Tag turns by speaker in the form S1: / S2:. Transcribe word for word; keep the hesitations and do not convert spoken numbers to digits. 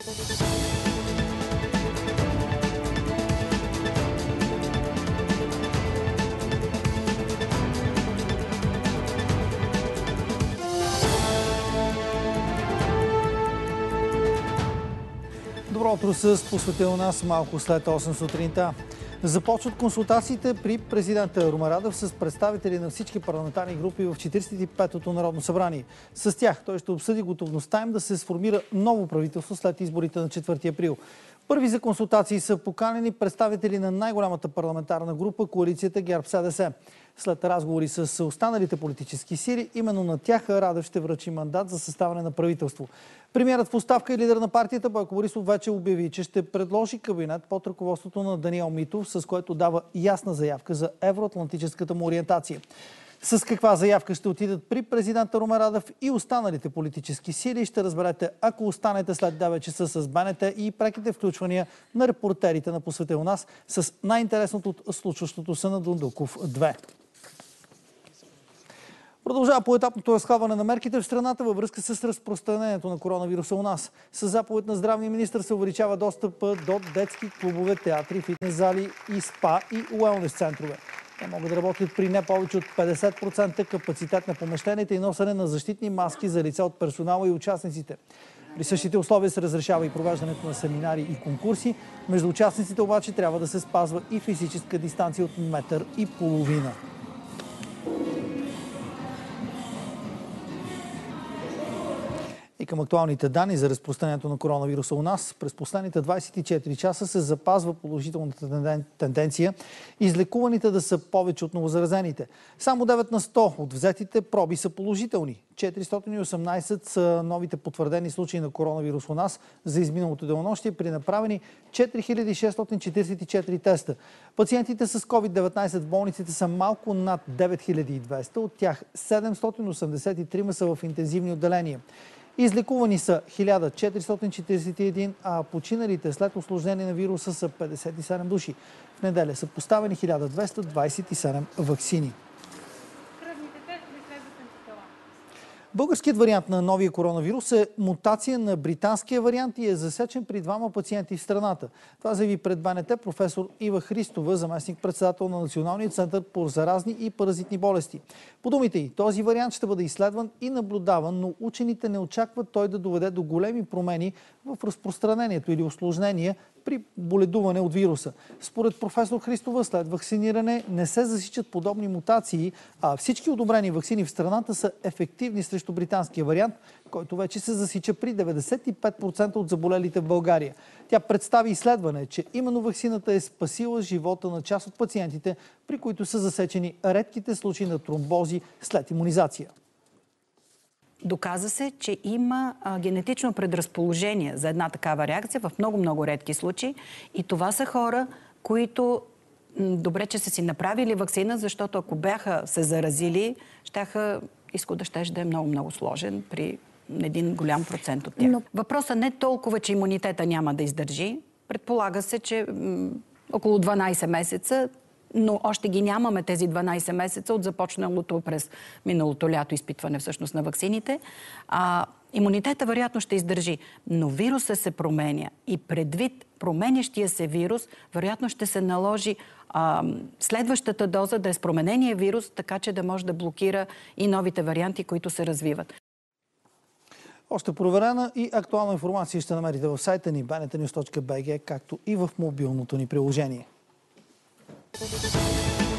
S1: Добро утро с посветил нас малко след осем сутринта. Започват консултациите при президента Румен Радев с представители на всички парламентарни групи в четиридесет и петото Народно събрание. С тях той ще обсъди готовността им да се сформира ново правителство след изборите на четвърти април. Първи за консултации са поканени представители на най-голямата парламентарна група, коалицията ГЕРБ-СДС. След разговори с останалите политически сили, именно на тях Радев ще връчи мандат за съставяне на правителство. Премиерът в оставка и лидер на партията Бойко Борисов вече обяви, че ще предложи кабинет под ръководството на Даниел Митов, с което дава ясна заявка за евроатлантическата му ориентация. С каква заявка ще отидат при президента Румен Радев и останалите политически сили, ще разберете, ако останете след девет часа с БНТ и преките включвания на репортерите на Посветил нас с най-интересното от случващото се на Дондуков две. Продължава поетапното разхлабване на мерките в страната във връзка с разпространението на коронавируса у нас. С заповед на здравния министър се увеличава достъпа до детски клубове, театри, фитнес зали и спа и уелнес центрове. Те могат да работят при не повече от петдесет процента капацитет на помещенията и носене на защитни маски за лица от персонала и участниците. При същите условия се разрешава и провеждането на семинари и конкурси. Между участниците обаче трябва да се спазва и физическа дистанция от метър и половина. И към актуалните данни за разпространението на коронавируса у нас, през последните двадесет и четири часа се запазва положителната тенденция излекуваните да са повече от новозаразените. Само девет на сто от взетите проби са положителни. четиристотин и осемнадесет са новите потвърдени случаи на коронавирус у нас за изминалото денонощие при направени четири хиляди шестстотин четиридесет и четири теста. Пациентите с ковид деветнадесет в болниците са малко над девет хиляди и двеста, от тях седемстотин осемдесет и три са в интензивни отделения. Излекувани са хиляда четиристотин четиридесет и един, а починалите след усложнение на вируса са петдесет и седем души. В неделя са поставени хиляда двеста двадесет и седем ваксини. Българският вариант на новия коронавирус е мутация на британския вариант и е засечен при двама пациенти в страната. Това заяви пред БНТ професор Ива Христова, заместник-председател на Националния център по заразни и паразитни болести. По думите й, този вариант ще бъде изследван и наблюдаван, но учените не очакват той да доведе до големи промени в разпространението или усложнения при боледуване от вируса. Според професор Христова, след вакциниране не се засичат подобни мутации, а всички одобрени ваксини в страната са ефективни срещу британския вариант, който вече се засича при деветдесет и пет процента от заболелите в България. Тя представи изследване, че именно ваксината е спасила живота на част от пациентите, при които са засечени редките случаи на тромбози след имунизация.
S2: Доказа се, че има а, генетично предразположение за една такава реакция в много-много редки случаи. И това са хора, които м, добре, че са си направили ваксина, защото ако бяха се заразили, щяха, изхода щеше да е много-много сложен при един голям процент от тях. Но... Въпросът не е толкова, че имунитета няма да издържи. Предполага се, че м, около дванадесет месеца, но още ги нямаме тези дванадесет месеца от започналото през миналото лято изпитване всъщност на ваксините. А, имунитета вероятно ще издържи, но вируса се променя и предвид променящия се вирус, вероятно ще се наложи а, следващата доза да е с променения вирус, така че да може да блокира и новите варианти, които се развиват.
S1: Още проверена и актуална информация ще намерите в сайта ни бнтnews точка бг, както и в мобилното ни приложение. Thank you.